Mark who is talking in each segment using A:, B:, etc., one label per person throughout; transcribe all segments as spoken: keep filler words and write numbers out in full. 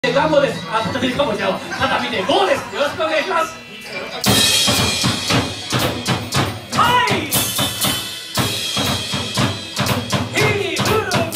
A: ガンボです。あ、片見ガンボじゃん。片見でゴーです。よろしくお願いします。はい。ヒールー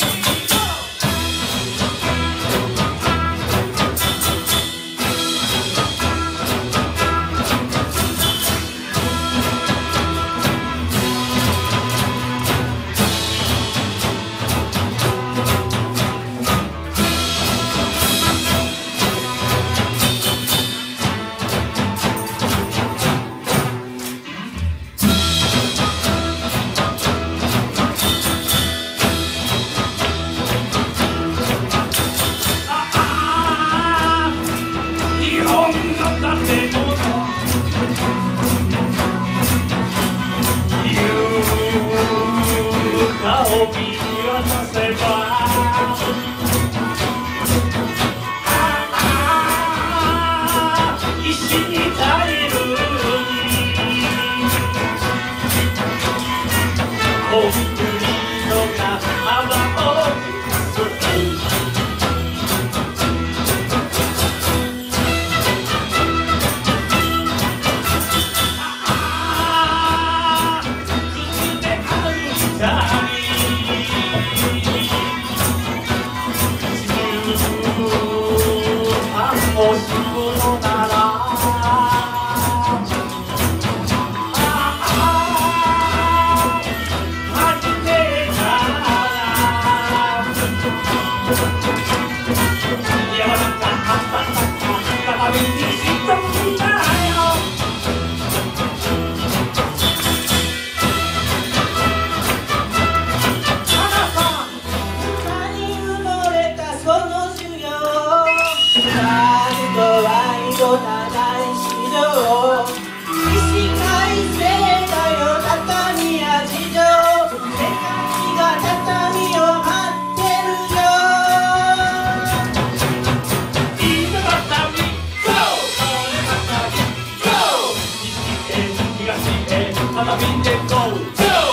A: を見渡せば石に耐えるコンクリートが幅をもしもなら初めから山中再びに一つだよ花さん
B: 砂に埋もれたその授業ワイドな大市場起死回生だよ畳や事情世界が畳を待ってるよ
A: いざ畳 GO 西へ東へ畳で GO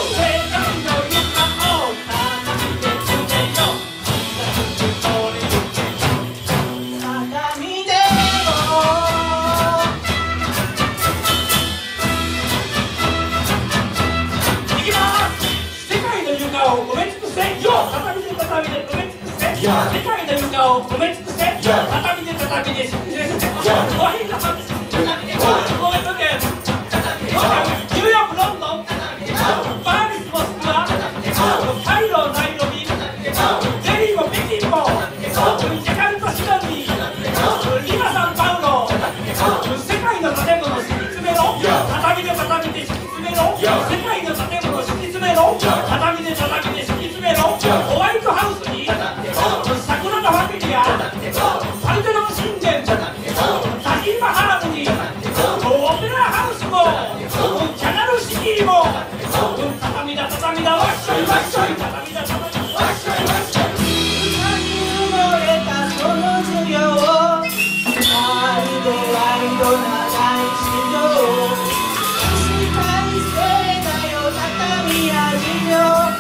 A: 埋め尽くせよ畳で畳で埋め尽くせ世界の床を埋め尽くせ畳で畳で畳でおひざまで畳でごめんとけニューヨークロンドンパリスモスクワカイロナイロビデリーも北京もジャカルタシドニーリマサンパウロ世界の建物を敷き詰めろ畳で畳で敷き詰めろ世界の建物を敷き詰めろ畳で畳で敷き詰めろホワイトハウスに桜田ファミリアパルテノン神殿タジーマハラムにオペラハウスもキャナルシティも畳だ畳だわっしょいわっしょい畳だ畳だわっしょいわっしょい
B: 砂に埋もれたその授業まるでワイドな大市場起死回生だよ畳や事情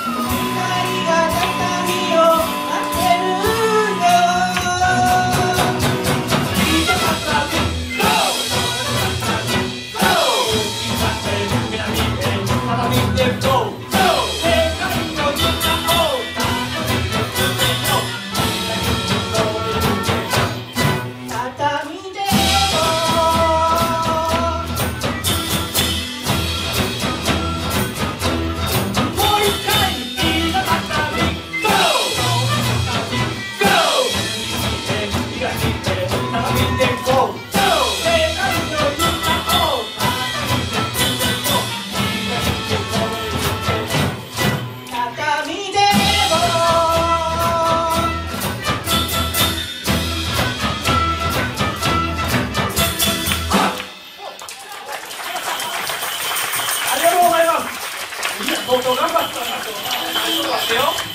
A: 相当頑張ったんだと思いますよ。